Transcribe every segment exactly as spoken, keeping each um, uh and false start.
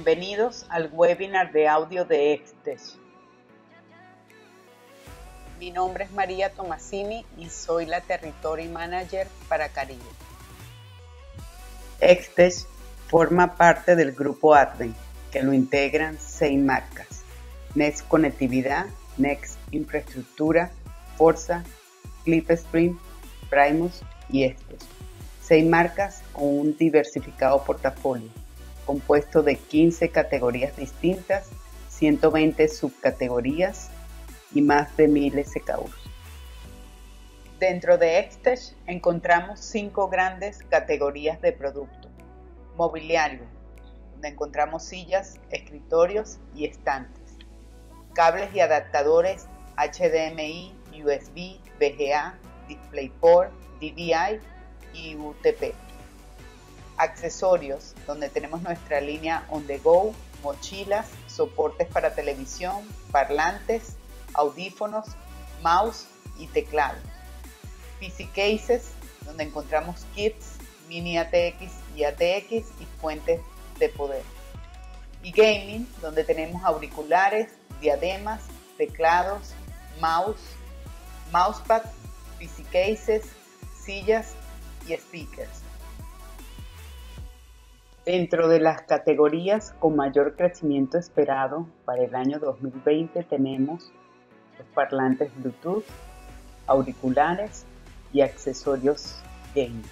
Bienvenidos al webinar de audio de X-Tech. Mi nombre es María Tomasini y soy la Territory Manager para Caribe. X-Tech forma parte del grupo Advent, que lo integran seis marcas: Next Conectividad, Next Infraestructura, Forza, Clipstream, Primus y X-Tech. Seis marcas con un diversificado portafolio, compuesto de quince categorías distintas, ciento veinte subcategorías y más de mil S K Us. Dentro de X-Tech encontramos cinco grandes categorías de producto. Mobiliario, donde encontramos sillas, escritorios y estantes. Cables y adaptadores H D M I, U S B, V G A, DisplayPort, D V I y U T P. Accesorios, donde tenemos nuestra línea On The Go, mochilas, soportes para televisión, parlantes, audífonos, mouse y teclados. P C Cases, donde encontramos kits, mini A T X y A T X y fuentes de poder. Y gaming, donde tenemos auriculares, diademas, teclados, mouse, mousepad, P C Cases, sillas y speakers. Dentro de las categorías con mayor crecimiento esperado para el año dos mil veinte tenemos los parlantes Bluetooth, auriculares y accesorios gaming.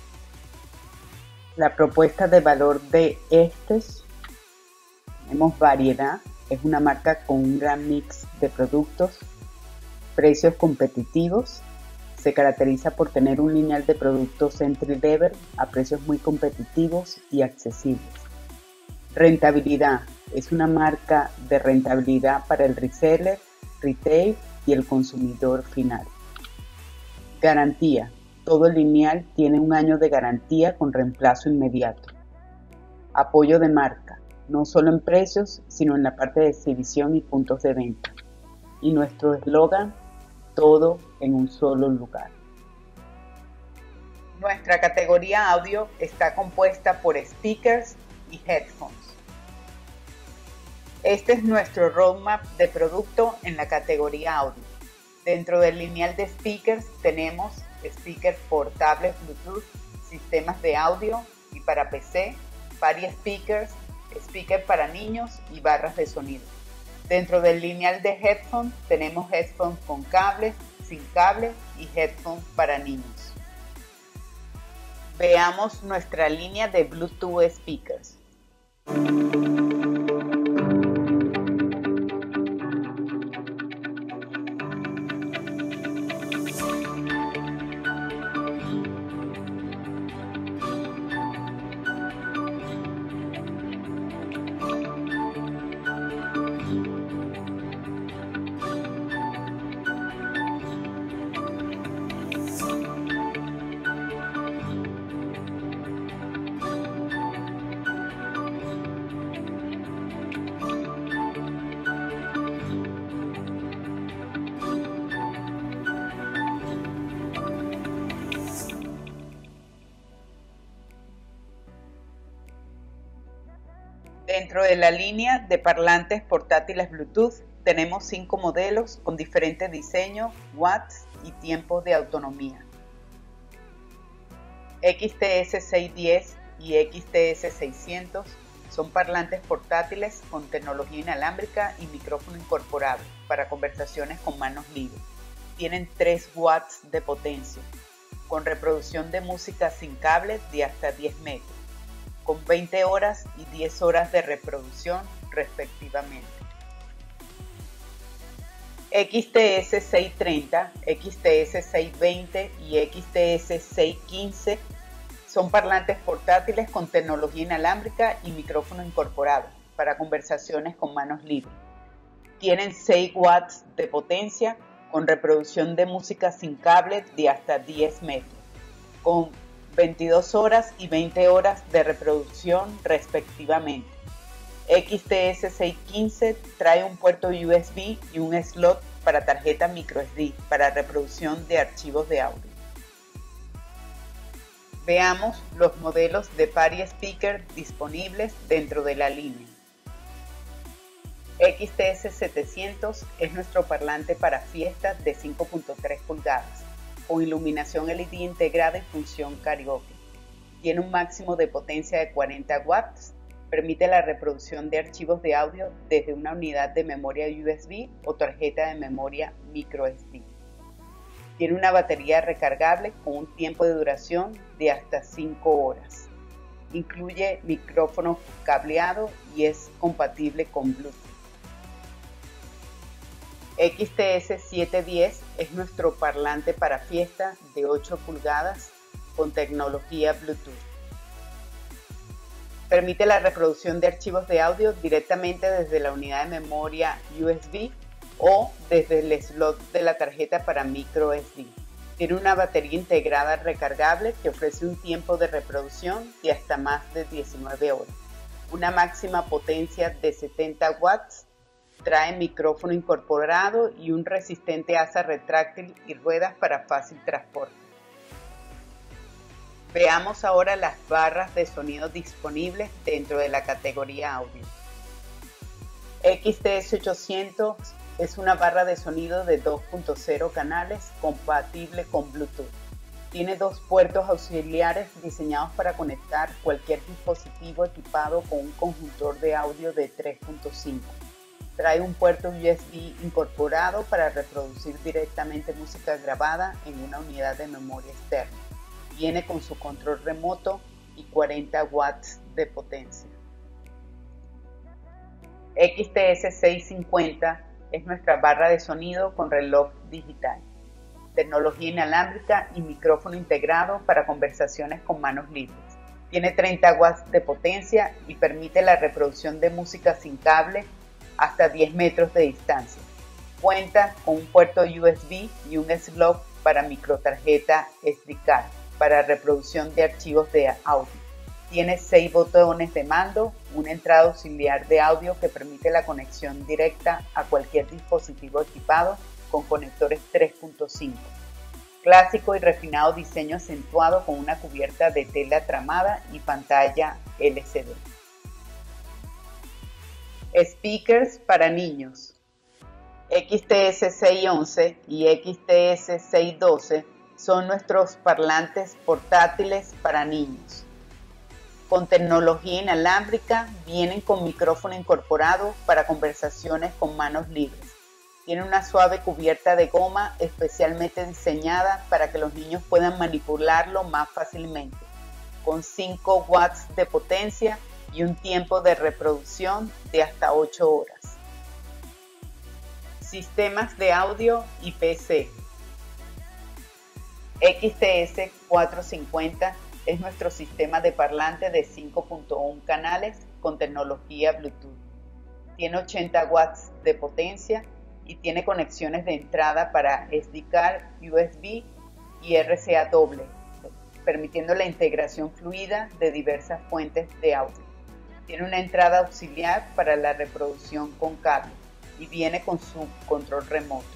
La propuesta de valor de X-Tech: tenemos variedad, es una marca con un gran mix de productos, precios competitivos, se caracteriza por tener un lineal de productos entry level a precios muy competitivos y accesibles. Rentabilidad, es una marca de rentabilidad para el reseller, retail y el consumidor final. Garantía, todo el lineal tiene un año de garantía con reemplazo inmediato. Apoyo de marca, no solo en precios, sino en la parte de exhibición y puntos de venta. Y nuestro eslogan: todo en un solo lugar. Nuestra categoría audio está compuesta por speakers y headphones. Este es nuestro roadmap de producto en la categoría audio. Dentro del lineal de speakers tenemos speakers portables Bluetooth, sistemas de audio y para P C, party speakers, speakers para niños y barras de sonido. Dentro del lineal de headphones tenemos headphones con cables, sin cable y headphones para niños. Veamos nuestra línea de Bluetooth speakers. Dentro de la línea de parlantes portátiles Bluetooth tenemos cinco modelos con diferentes diseños, watts y tiempos de autonomía. X T S seiscientos diez y X T S seiscientos son parlantes portátiles con tecnología inalámbrica y micrófono incorporado para conversaciones con manos libres. Tienen tres watts de potencia, con reproducción de música sin cables de hasta diez metros. Con veinte horas y diez horas de reproducción respectivamente. X T S seiscientos treinta, X T S seiscientos veinte y X T S seiscientos quince son parlantes portátiles con tecnología inalámbrica y micrófono incorporado para conversaciones con manos libres. Tienen seis watts de potencia con reproducción de música sin cable de hasta diez metros, con veintidós horas y veinte horas de reproducción respectivamente. X T S seiscientos quince trae un puerto U S B y un slot para tarjeta microSD para reproducción de archivos de audio. Veamos los modelos de party speaker disponibles dentro de la línea. X T S setecientos es nuestro parlante para fiestas de cinco punto tres pulgadas, con iluminación L E D integrada y función karaoke. Tiene un máximo de potencia de cuarenta watts, permite la reproducción de archivos de audio desde una unidad de memoria U S B o tarjeta de memoria micro S D. Tiene una batería recargable con un tiempo de duración de hasta cinco horas. Incluye micrófono cableado y es compatible con Bluetooth. X T S setecientos diez es nuestro parlante para fiesta de ocho pulgadas con tecnología Bluetooth. Permite la reproducción de archivos de audio directamente desde la unidad de memoria U S B o desde el slot de la tarjeta para micro S D. Tiene una batería integrada recargable que ofrece un tiempo de reproducción de hasta más de diecinueve horas. Una máxima potencia de setenta watts. Trae micrófono incorporado y un resistente asa retráctil y ruedas para fácil transporte. Veamos ahora las barras de sonido disponibles dentro de la categoría audio. X T S ochocientos es una barra de sonido de dos punto cero canales compatible con Bluetooth. Tiene dos puertos auxiliares diseñados para conectar cualquier dispositivo equipado con un conjuntor de audio de tres punto cinco. Trae un puerto U S B incorporado para reproducir directamente música grabada en una unidad de memoria externa. Viene con su control remoto y cuarenta watts de potencia. X T S seiscientos cincuenta es nuestra barra de sonido con reloj digital, tecnología inalámbrica y micrófono integrado para conversaciones con manos libres. Tiene treinta watts de potencia y permite la reproducción de música sin cable hasta diez metros de distancia. Cuenta con un puerto U S B y un slot para microtarjeta S D card para reproducción de archivos de audio. Tiene seis botones de mando, una entrada auxiliar de audio que permite la conexión directa a cualquier dispositivo equipado con conectores tres punto cinco. Clásico y refinado diseño acentuado con una cubierta de tela tramada y pantalla L C D. Speakers para niños. X T S seiscientos once y X T S seiscientos doce son nuestros parlantes portátiles para niños. Con tecnología inalámbrica, vienen con micrófono incorporado para conversaciones con manos libres. Tiene una suave cubierta de goma especialmente diseñada para que los niños puedan manipularlo más fácilmente, con cinco watts de potencia y un tiempo de reproducción de hasta ocho horas. Sistemas de audio y P C. X T S cuatrocientos cincuenta es nuestro sistema de parlante de cinco punto uno canales con tecnología Bluetooth. Tiene ochenta watts de potencia y tiene conexiones de entrada para S D card, U S B y R C A doble, permitiendo la integración fluida de diversas fuentes de audio. Tiene una entrada auxiliar para la reproducción con cable y viene con su control remoto.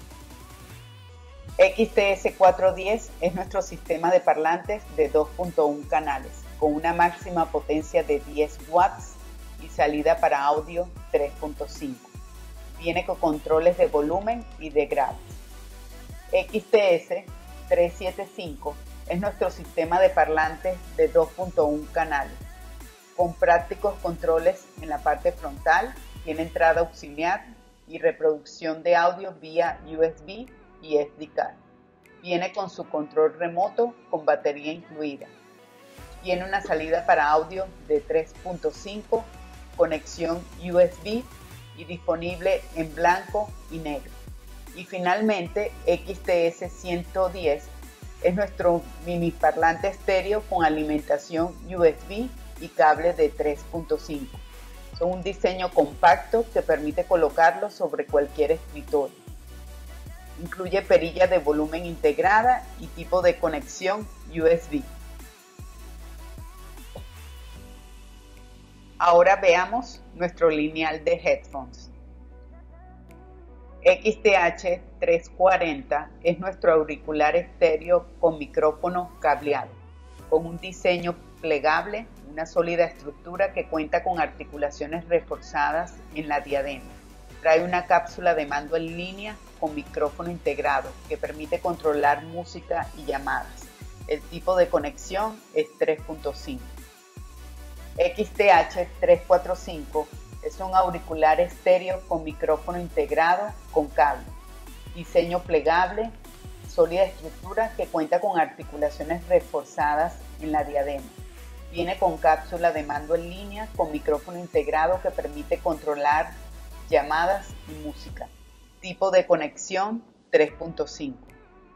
X T S cuatrocientos diez es nuestro sistema de parlantes de dos punto uno canales con una máxima potencia de diez watts y salida para audio tres punto cinco. Viene con controles de volumen y de grave. X T S trescientos setenta y cinco es nuestro sistema de parlantes de dos punto uno canales con prácticos controles en la parte frontal. Tiene entrada auxiliar y reproducción de audio vía U S B y S D card. Viene con su control remoto con batería incluida. Tiene una salida para audio de tres punto cinco, conexión U S B y disponible en blanco y negro. Y finalmente X T S ciento diez es nuestro mini parlante estéreo con alimentación U S B y cable de tres punto cinco. Son un diseño compacto que permite colocarlo sobre cualquier escritorio. Incluye perilla de volumen integrada y tipo de conexión U S B. Ahora veamos nuestro lineal de headphones. X T H trescientos cuarenta es nuestro auricular estéreo con micrófono cableado, con un diseño plegable, una sólida estructura que cuenta con articulaciones reforzadas en la diadema. Trae una cápsula de mando en línea con micrófono integrado que permite controlar música y llamadas. El tipo de conexión es tres punto cinco. X T H trescientos cuarenta y cinco es un auricular estéreo con micrófono integrado con cable. Diseño plegable, sólida estructura que cuenta con articulaciones reforzadas en la diadema. Viene con cápsula de mando en línea con micrófono integrado que permite controlar llamadas y música. Tipo de conexión tres punto cinco.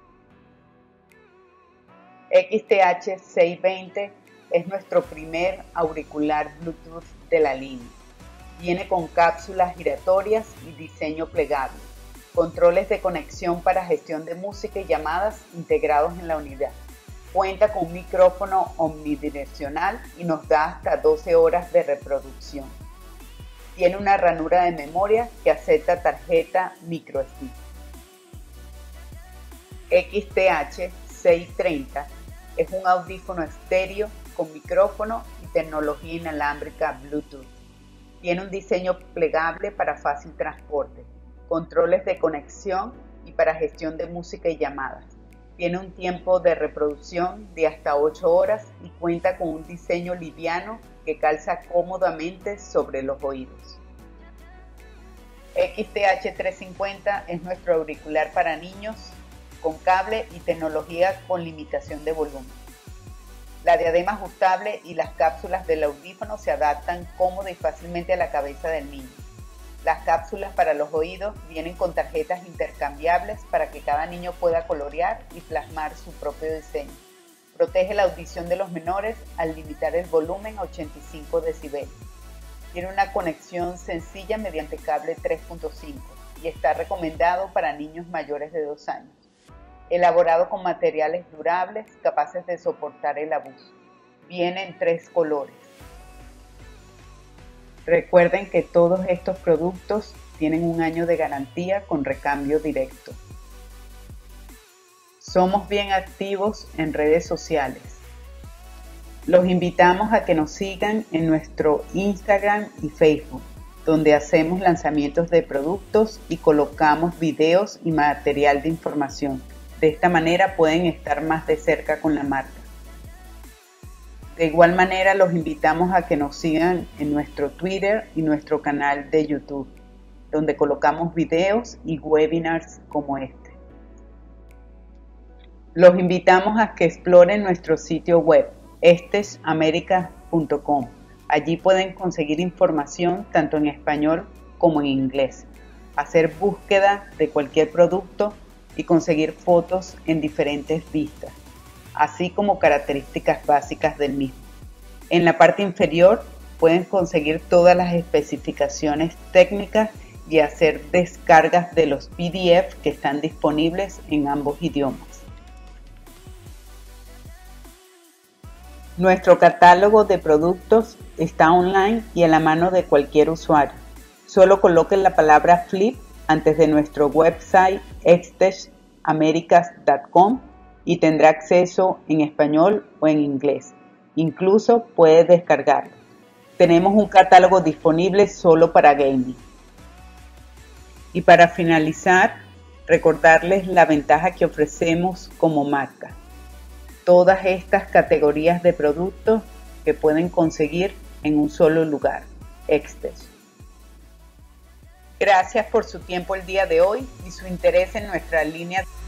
X T H seiscientos veinte es nuestro primer auricular Bluetooth de la línea. Viene con cápsulas giratorias y diseño plegable. Controles de conexión para gestión de música y llamadas integrados en la unidad. Cuenta con un micrófono omnidireccional y nos da hasta doce horas de reproducción. Tiene una ranura de memoria que acepta tarjeta microSD. X T H seiscientos treinta es un audífono estéreo con micrófono y tecnología inalámbrica Bluetooth. Tiene un diseño plegable para fácil transporte, controles de conexión y para gestión de música y llamadas. Tiene un tiempo de reproducción de hasta ocho horas y cuenta con un diseño liviano que calza cómodamente sobre los oídos. X T H trescientos cincuenta es nuestro auricular para niños con cable y tecnología con limitación de volumen. La diadema ajustable y las cápsulas del audífono se adaptan cómoda y fácilmente a la cabeza del niño. Las cápsulas para los oídos vienen con tarjetas intercambiables para que cada niño pueda colorear y plasmar su propio diseño. Protege la audición de los menores al limitar el volumen a ochenta y cinco decibelios. Tiene una conexión sencilla mediante cable tres punto cinco y está recomendado para niños mayores de dos años. Elaborado con materiales durables capaces de soportar el abuso. Viene en tres colores. Recuerden que todos estos productos tienen un año de garantía con recambio directo. Somos bien activos en redes sociales. Los invitamos a que nos sigan en nuestro Instagram y Facebook, donde hacemos lanzamientos de productos y colocamos videos y material de información. De esta manera pueden estar más de cerca con la marca. De igual manera los invitamos a que nos sigan en nuestro Twitter y nuestro canal de YouTube, donde colocamos videos y webinars como este. Los invitamos a que exploren nuestro sitio web estes america punto com. Allí pueden conseguir información tanto en español como en inglés, hacer búsqueda de cualquier producto y conseguir fotos en diferentes vistas, así como características básicas del mismo. En la parte inferior pueden conseguir todas las especificaciones técnicas y hacer descargas de los P D F que están disponibles en ambos idiomas. Nuestro catálogo de productos está online y a la mano de cualquier usuario. Solo coloquen la palabra Flip antes de nuestro website estes america punto com y tendrá acceso en español o en inglés. Incluso puede descargarlo. Tenemos un catálogo disponible solo para gaming. Y para finalizar, recordarles la ventaja que ofrecemos como marca. Todas estas categorías de productos que pueden conseguir en un solo lugar, Extes. Gracias por su tiempo el día de hoy y su interés en nuestra línea.